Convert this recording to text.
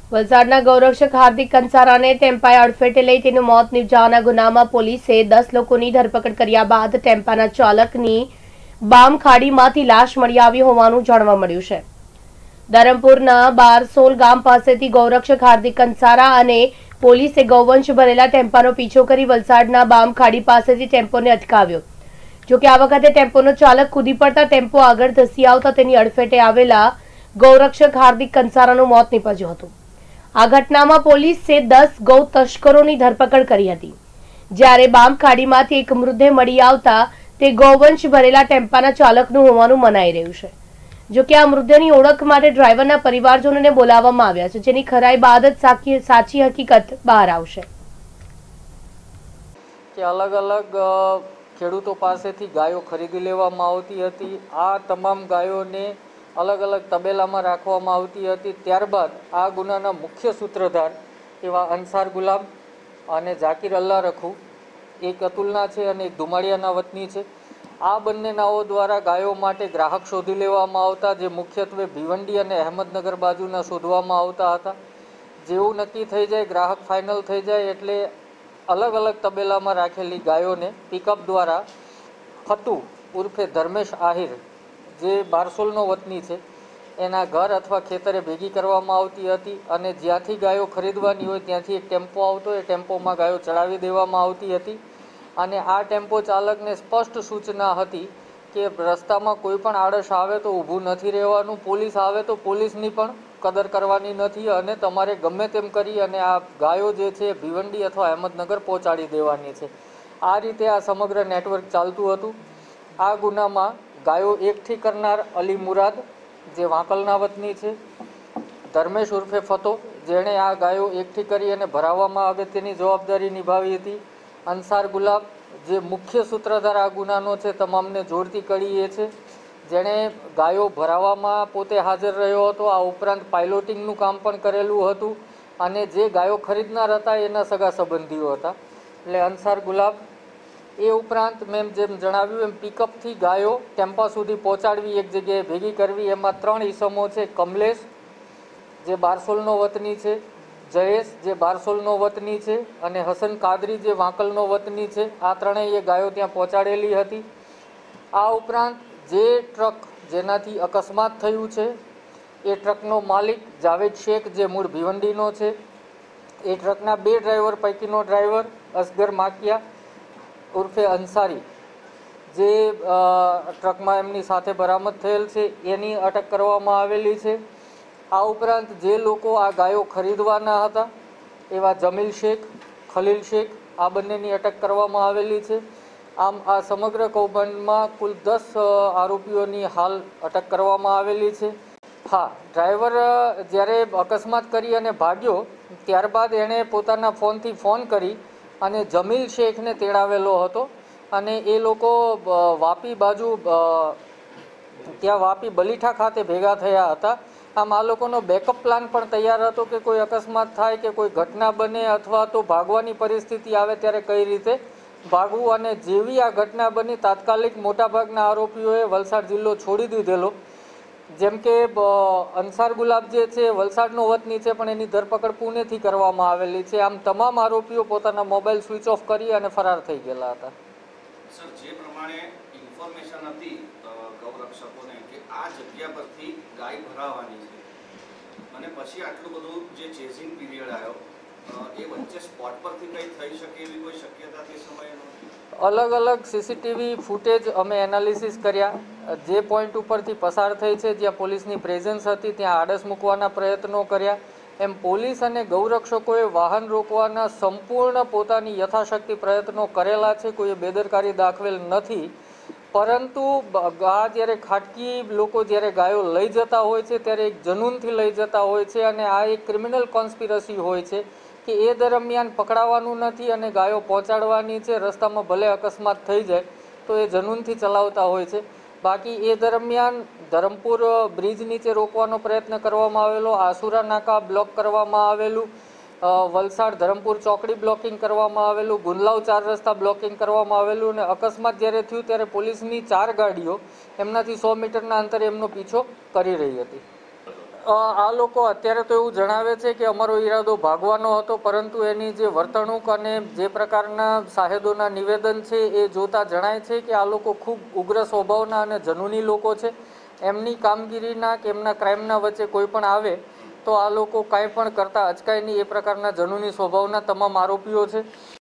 વલસાડના ગૌરક્ષક હાર્દિક કંસારાને ટેમ્પાએ અડફેટે લઈ તેનું મોત નિપજાવવાના ગુનામાં પોલીસે 10 લોકોની ધરપકડ કર્યા બાદ ટેમ્પાના ચાલકની બામ ખાડીમાંથી લાશ મળી આવી હોવાનું જાણવા મળ્યું છે। ધરમપુરના બારસોલ ગામ પાસેથી ગૌરક્ષક હાર્દિક કંસારા અને પોલીસે ગૌવંશ ભરેલા ટેમ્પાનો પીછો કરી વલસાડના બામ ખાડી પાસેથી ટેમ્પોને અટકાવ્યો। જોકે આ વખતે ટેમ્પોનો ચાલક કૂદી પડતા ટેમ્પો આગળ ધસી આવતા તેની અડફેટે આવેલા ગૌરક્ષક હાર્દિક કંસારાનું મોત નીપજ્યું હતું। આ ઘટનામાં પોલીસે 10 ગૌ તસ્કરોની ધરપકડ કરી હતી, જ્યારે બામ ખાડીમાંથી એક મૃતદેહ મળી આવતા તે ગૌવંશ ભરેલા ટેમ્પાના ચાલકનું હોવાનું મનાઈ રહ્યું છે। જો કે આ મૃતદેહની ઓળખ માટે ડ્રાઈવરના પરિવારજનોને બોલાવવામાં આવ્યા છે, જેની ખરાઈ બાદ જ સાચી હકીકત બહાર આવશે। કે અલગ અલગ ખેડૂતો પાસેથી ગાયો ખરીદી લેવામાં આવતી હતી। આ તમામ ગાયોને अलग अलग तबेला में राखवामां आवती हती। त्यारबाद आ गुनाना मुख्य सूत्रधार एवा अंसार गुलाम अने जाकिर अल्लाह रखू एक अतुलना छे अने एक धुमाड़ियाना वतनी छे। आ बंने नाओ द्वारा गायो माटे ग्राहक शोधी लेवामां आवता, जे मुख्यत्वे भिवंडी अने अहमदनगर बाजुना शोधवामां आवता हता। जेवुं नक्की थई जाय, ग्राहक फाइनल थई जाय एटले अलग अलग तबेला में राखेली गायोने पिकअप द्वारा फतू उर्फे धर्मेश आहिर जे बारसोलनो वतनी छे एना घर अथवा खेतरे भेगी करवामां आवती हती अने ज्यांथी गायो खरीदवानी होय त्यांथी एक टेम्पो आवतो, ए टेम्पोमां गायो चढ़ावी देवामां आवती हती अने आ टेम्पो चालकने स्पष्ट सूचना हती के रस्तामां कोईपण आड़स आवे तो ऊभું નથી રહેવાનું, પોલીસ આવે તો પોલીસની પણ કદર કરવાની નથી અને તમારે ગમે તેમ કરી અને આ ગાયો જે છે ભિવંડી અથવા અહેમદનગર પહોંચાડી દેવાની છે। આ રીતે આ સમગ્ર નેટવર્ક ચાલતું હતું। આ ગુનામાં गायो एकठी करनार अली मुराद जे वांकलना वतनी छे, धर्मेश उर्फे फतो जेणे आ गायो एकठी करी अने भराववामां अगत्यनी जवाबदारी निभावी हती, अंसार गुलाब जे मुख्य सूत्रधार आ गुनानो छे, तमामने जोड़ती कड़ी ए छे, जेणे गायो भराववामां पोते हाजर रह्यो हतो। आ उपरांत पायलोटिंगनुं काम पण करेलुं हतुं अने जे गायो खरीदनार हता एना सगा संबंधीओ हता। એટલે અંસાર ગુલાબ એ ઉપરાંત મેં જેમ જણાવ્યું એમ પિકઅપથી ગાયો ટેમ્પા સુધી પહોંચાડવી, એક જગ્યાએ ભેગી કરવી। એમાં 3 ઈસમો છે, કમલેશ જે બારસોલનો વતની છે, જયેશ જે બારસોલનો વતની છે અને હસન કાદરી જે વાંકલનો વતની છે। આ ત્રણેય ગાયો ત્યાં પહોંચાડેલી હતી। આ ઉપરાંત જે ટ્રક જેનાથી અકસ્માત થયું છે એ ટ્રકનો માલિક જાવેદ શેખ જે મૂળ ભિવંડીનો છે, એ ટ્રકના 2 ડ્રાઈવર પૈકીનો ડ્રાઈવર અસગર માકિયા उर्फे अंसारी जे ट्रक में एमनी साथे बरामद थयेल छे एनी अटक करवामां आवेली छे। आ उपरांत जे लोको आ गायो खरीदवाना हता एवा जमील शेख, खलील शेख आ बंनेनी अटक करवामां आवेली छे। आम आ समग्र कौभांडमां कुल 10 आरोपीओनी हाल अटक करवामां आवेली छे। हाँ, ड्राइवर ज्यारे अकस्मात करी अने भाग्यो त्यारबाद एणे पोताना फोनथी फोन करी અને જમીલ શેખને તેડાવેલો હતો અને એ લોકો વાપી બાજુ ત્યાં વાપી બલીઠા ખાતે ભેગા થયા હતા। આમ આ લોકોનો બેકઅપ પ્લાન પણ તૈયાર હતો કે કોઈ અકસ્માત થાય કે કોઈ ઘટના બને અથવા તો ભાગવાની પરિસ્થિતિ આવે ત્યારે કઈ રીતે ભાગવું। અને જેવી આ ઘટના બની તાત્કાલિક મોટાભાગના આરોપીઓએ વલસાડ જિલ્લો છોડી દીધેલો। જેમ કે અંસાર ગુલાબ જે છે વલસાડનો વતની છે પણ એની ધરપકડ પુણેથી કરવામાં આવેલી છે। આમ તમામ આરોપીઓ પોતાના મોબાઈલ સ્વિચ ઓફ કરી અને ફરાર થઈ ગયેલા હતા। સર, જે પ્રમાણે ઇન્ફોર્મેશન હતી ગૌરક્ષકોને કે આ જગ્યા પરથી ગાય ભરાવાની છે અને પછી આટલું બધું જે ચેઝિંગ પીરિયડ આવ્યો એ વચ્ચે સ્પોટ પરથી કંઈ થઈ શકે એવી કોઈ શક્યતા તે સમયે નહોતી? अलग अलग सीसीटीवी फूटेज अमे एनालिसिस कर्या। जे पॉइंट उपरथी पसार थई छे ज्यां पोलीसनी प्रेजेन्स हती त्यां आडस मूकवाना प्रयत्नो कर्या। एम पोलीस अने गौरक्षकोए वाहन रोकवाना संपूर्ण पोतानी यथाशक्ति प्रयत्नो करेला छे, कोईए बेदरकारी दाखवेल नथी। परंतु आ ज्यारे खाटकी लोको ज्यारे गायो लई जता होय छे त्यारे एक जनूनथी लई जता होय छे अने आ एक क्रिमिनल कॉन्स्पिरसी होय छे कि ए दरमियान पकड़ावानुं नथी अने गायो पहोंचाडवानी छे। रस्तामां भले अकस्मात थई जाय तो ए जनूनथी चलावता होय छे। बाकी ए दरमियान धरमपुर ब्रिज नीचे रोकवानो प्रयत्न करवामां आवेलो, आसुरा नाका ब्लॉक करवामां आवेલું, वलसाड धरमपुर चौकड़ी ब्लॉकिंग करवामां आवेલું, गुंदलाव 4 रस्ता ब्लॉकिंग करवामां आवेલું અને अकस्मात ज्यारे थयुं त्यारे पोलीसनी 4 गाड़ीओ एमनाथी 100 मीटरना अंतरे एमनो पीछो करी रही हती। આ લોકો અત્યારે તો એવું જણાવે છે કે અમારો ઈરાદો ભાગવાનો હતો, પરંતુ એની જે વર્તણૂક અને જે પ્રકારના સાહેદોના નિવેદન છે એ જોતા જણાય છે કે આ લોકો ખૂબ ઉગ્ર સ્વભાવના અને જનૂની લોકો છે. એમની કામગીરીના કે એમના ક્રાઇમના વચ્ચે કોઈ પણ આવે તો આ લોકો કાંઈ પણ કરતા અચકાય નહીં એ પ્રકારના જનૂની સ્વભાવના તમામ આરોપીઓ છે.